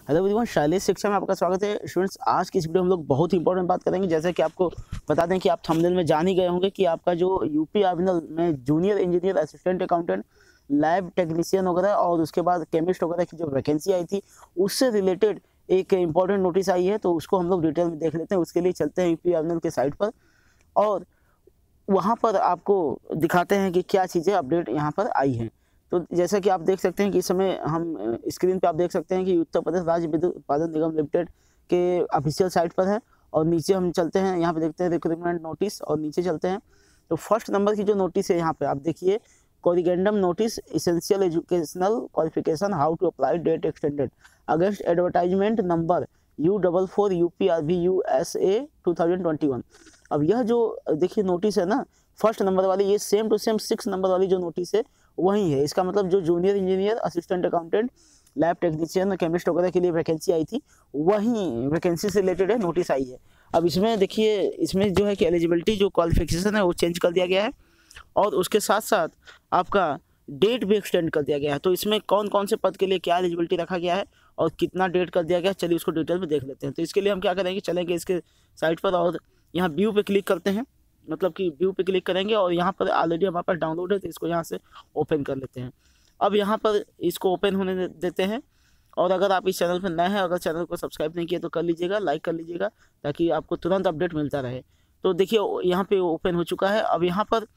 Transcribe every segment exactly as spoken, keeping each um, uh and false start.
Hello everyone, Shailesh शिक्षा में आपका स्वागत है। स्टूडेंट्स, आज की इस वीडियो में हम लोग बहुत ही इंपॉर्टेंट बात करेंगे। जैसे कि आपको बता दें कि आप थंबनेल में जान ही गए होंगे कि आपका जो यूपी आर्मिनल में junior engineer, assistant accountant, lab technician वगैरह और उसके बाद केमिस्ट वगैरह की जो वैकेंसी आई थी उससे रिलेटेड एक इंपॉर्टेंट नोटिस आई है। तो उसको हम लोग डिटेल में देख लेते हैं। उसके लिए चलते हैं यूपी आर्मिनल के साइट पर और वहाँ पर आपको दिखाते हैं कि क्या चीज़ें अपडेट यहाँ पर आई हैं। तो जैसा कि आप देख सकते हैं कि इस समय हम स्क्रीन पे आप देख सकते हैं कि उत्तर प्रदेश राज्य विद्युत उत्पादन निगम लिमिटेड के ऑफिशियल साइट पर है। और नीचे हम चलते हैं, यहाँ पे देखते हैं रिक्रूटमेंट नोटिस और नीचे चलते हैं तो फर्स्ट नंबर की जो नोटिस है यहाँ पे आप देखिए, corrigendum notice essential educational qualification how to apply date extended against advertisement number U double four U P R B U S A two thousand twenty one. अब यह जो देखिए नोटिस है ना, फर्स्ट नंबर वाली, ये same to same six number वाली जो नोटिस है वही है। इसका मतलब जो junior engineer, assistant accountant, lab technician, chemist वगैरह के लिए वैकेंसी आई थी वही वैकेंसी से रिलेटेड है, नोटिस आई है। अब इसमें देखिए, इसमें जो है कि एलिजिबिलिटी जो क्वालिफिकेशन है वो चेंज कर दिया गया है और उसके साथ साथ आपका डेट भी एक्सटेंड कर दिया गया है। तो इसमें कौन कौन से पद के लिए क्या एलिजिबिलिटी रखा गया है और कितना डेट कर दिया गया है, चलिए उसको डिटेल में देख लेते हैं। तो इसके लिए हम क्या करेंगे, चलेंगे इसके साइट पर और यहाँ व्यू पे क्लिक करते हैं। मतलब कि व्यू पे क्लिक करेंगे और यहाँ पर ऑलरेडी हमारे पास डाउनलोड है तो इसको यहाँ से ओपन कर लेते हैं। अब यहाँ पर इसको ओपन होने देते हैं और अगर आप इस चैनल पर नए हैं, अगर चैनल को सब्सक्राइब नहीं किया तो कर लीजिएगा, लाइक कर लीजिएगा ताकि आपको तुरंत अपडेट मिलता रहे। तो देखिए यहाँ पे ओपन हो चुका है। अब यहाँ पर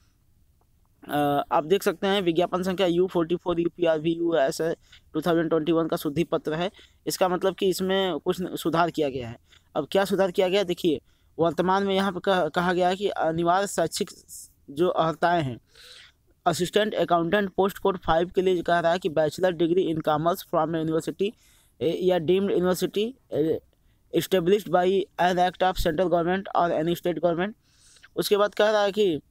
आप देख सकते हैं विज्ञापन संख्या U forty four U P R V U S two thousand twenty one का शुद्धि पत्र है। इसका मतलब कि इसमें कुछ सुधार किया गया है। अब क्या सुधार किया गया, देखिए वर्तमान में यहाँ पर कह, कहा गया है कि अनिवार्य शैक्षिक जो अर्हताएँ हैं, assistant accountant post code five के लिए कह रहा है कि bachelor degree in commerce from university या deemed university established by an act of central government और एनी स्टेट गवर्नमेंट। उसके बाद कह रहा है कि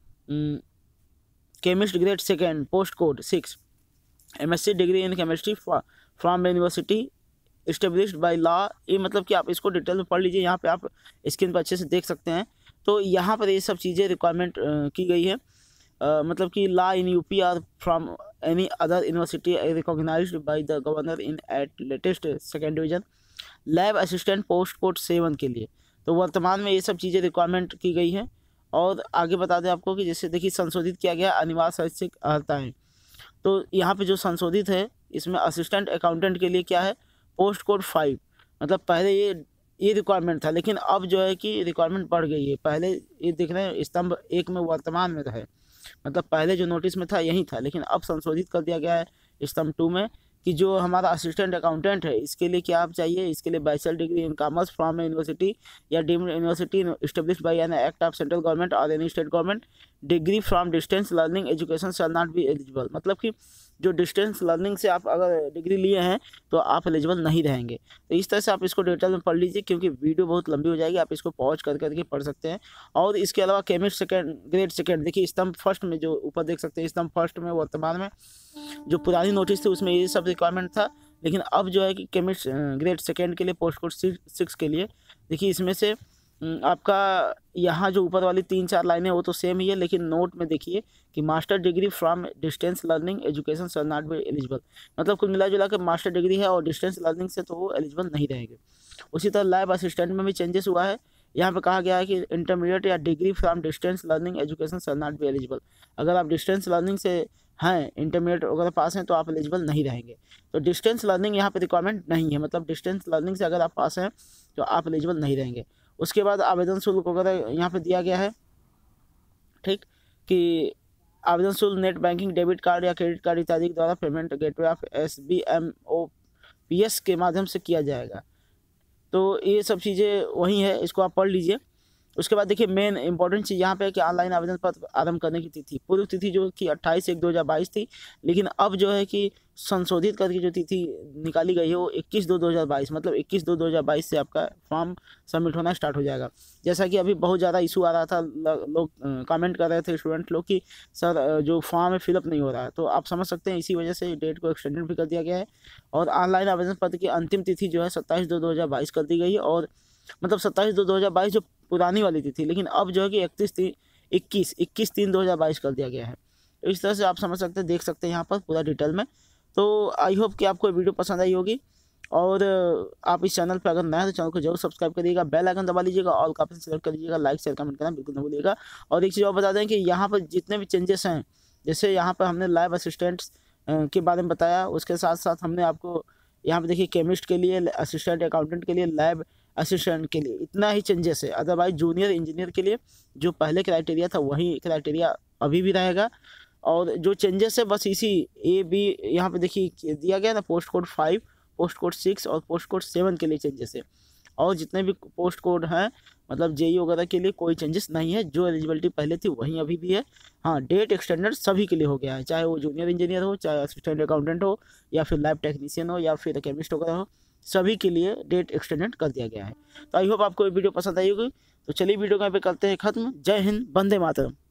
chemist grade second post code six, M S C degree in chemistry from university established by law. ये मतलब कि आप इसको डिटेल में पढ़ लीजिए, यहाँ पे आप स्क्रीन पर अच्छे से देख सकते हैं। तो यहाँ पर ये सब चीज़ें रिक्वायरमेंट की गई है। uh, मतलब कि law in UP or from any other university recognised by the governor in at least second division. Lab assistant post code seven के लिए तो वर्तमान में ये सब चीज़ें रिक्वायरमेंट की गई हैं। और आगे बता दें आपको कि जैसे देखिए संशोधित किया गया अनिवार्य शैक्षिक अर्हताएँ। तो यहाँ पे जो संशोधित है इसमें असिस्टेंट अकाउंटेंट के लिए क्या है, पोस्ट कोड फाइव। मतलब पहले ये ये रिक्वायरमेंट था लेकिन अब जो है कि रिक्वायरमेंट बढ़ गई है। पहले ये देख रहे हैं स्तंभ एक में वर्तमान में है, मतलब पहले जो नोटिस में था यही था, लेकिन अब संशोधित कर दिया गया है स्तंभ टू में कि जो हमारा असिस्टेंट अकाउंटेंट है इसके लिए क्या आप चाहिए, इसके लिए bachelor degree in commerce from university या deemed university established by an act of central government और any state government. Degree from distance learning education shall not be eligible. मतलब कि जो डिस्टेंस लर्निंग से आप अगर डिग्री लिए हैं तो आप एलिजिबल नहीं रहेंगे। तो इस तरह से आप इसको डिटेल में पढ़ लीजिए क्योंकि वीडियो बहुत लंबी हो जाएगी, आप इसको पॉज कर करके पढ़ सकते हैं। और इसके अलावा केमिस्ट सेकेंड ग्रेड सेकेंड, देखिए स्तंभ फर्स्ट में जो ऊपर देख सकते हैं, स्तंभ फर्स्ट में वर्तमान में जो पुरानी नोटिस थी उसमें ये सब रिक्वायरमेंट था, लेकिन अब जो है कि केमिस्ट ग्रेड सेकेंड के लिए पोस्ट कोड सिक्स के लिए देखिए इसमें से आपका यहाँ जो ऊपर वाली तीन चार लाइनें वो तो सेम ही है, लेकिन नोट में देखिए कि master degree from distance learning education shall not be eligible. मतलब कुल मिला जुला के मास्टर डिग्री है और डिस्टेंस लर्निंग से तो वो एलिजिबल नहीं रहेंगे। उसी तरह लैब असिस्टेंट में भी चेंजेस हुआ है। यहाँ पे कहा गया है कि इंटरमीडिएट या degree from distance learning education shall not be eligible. अगर आप डिस्टेंस लर्निंग से हैं, इंटरमीडिएट वगैरह पास हैं तो आप एलिजिबल नहीं रहेंगे। तो डिस्टेंस लर्निंग यहाँ पे रिक्वायरमेंट नहीं है, मतलब डिस्टेंस लर्निंग से अगर आप पास हैं तो आप एलिजिबल नहीं रहेंगे। उसके बाद आवेदन शुल्क वगैरह यहाँ पे दिया गया है, ठीक, कि आवेदन शुल्क नेट बैंकिंग, डेबिट कार्ड या क्रेडिट कार्ड इत्यादि के द्वारा payment gateway of S B M O P S के माध्यम से किया जाएगा। तो ये सब चीज़ें वही है, इसको आप पढ़ लीजिए। उसके बाद देखिए मेन इंपॉर्टेंट चीज़ यहाँ पे है कि ऑनलाइन आवेदन पत्र आरंभ करने की तिथि, पूर्व तिथि जो कि अट्ठाईस एक दो हज़ार बाईस थी, लेकिन अब जो है कि संशोधित करके जो तिथि निकाली गई है वो इक्कीस दो दो हज़ार बाईस, मतलब इक्कीस दो दो हज़ार बाईस से आपका फॉर्म सबमिट होना स्टार्ट हो जाएगा। जैसा कि अभी बहुत ज़्यादा इशू आ रहा था, लोग कमेंट कर रहे थे स्टूडेंट लोग कि सर जो फॉर्म है फिलअप नहीं हो रहा है, तो आप समझ सकते हैं इसी वजह से डेट को एक्सटेंडेड भी कर दिया गया है। और ऑनलाइन आवेदन पत्र की अंतिम तिथि जो है सत्ताईस दो दो हज़ार बाईस कर दी गई है। और मतलब सत्ताईस दो दो हज़ार बाईस जो पुरानी वाली थी, थी लेकिन अब जो है कि इकतीस तीन इक्कीस इक्कीस तीन दो हज़ार बाईस कर दिया गया है। तो इस तरह से आप समझ सकते हैं, देख सकते हैं यहाँ पर पूरा डिटेल में। तो आई होप कि आपको वीडियो पसंद आई होगी और आप इस चैनल पर अगर नया है तो चैनल को जरूर सब्सक्राइब करिएगा, बेल आइकन दबा लीजिएगा, ऑल का ऑप्शन सेलेक्ट कर लीजिएगा, लाइक शेयर कमेंट करना बिल्कुल न भूलिएगा। और एक चीज़ और बता दें कि यहाँ पर जितने भी चेंजेस हैं, जैसे यहाँ पर हमने लैब असिस्टेंट्स के बारे में बताया, उसके साथ साथ हमने आपको यहाँ पे देखिए केमिस्ट के लिए असिस्टेंट, अकाउंटेंट के लिए लैब असिस्टेंट के लिए इतना ही चेंजेस है। अदरवाइज जूनियर इंजीनियर के लिए जो पहले क्राइटेरिया था वही क्राइटेरिया अभी भी रहेगा। और जो चेंजेस है बस इसी ए बी यहाँ पे देखिए दिया गया ना, post code five, post code six और पोस्ट कोड सेवन के लिए चेंजेस है। और जितने भी पोस्ट कोड हैं मतलब जेई वगैरह के लिए कोई चेंजेस नहीं है, जो एलिजिबिलिटी पहले थी वहीं अभी भी है। हाँ, डेट एक्सटेंडेड सभी के लिए हो गया है, चाहे वो जूनियर इंजीनियर हो, चाहे असिस्टेंट अकाउंटेंट हो, या फिर लैब टेक्नीशियन हो, या फिर केमिस्ट वगैरह हो, सभी के लिए डेट एक्सटेंडेड कर दिया गया है। तो आई होप आपको ये वीडियो पसंद आई होगी। तो चलिए वीडियो को यहाँ पे करते हैं खत्म। जय हिंद, वंदे मातरम।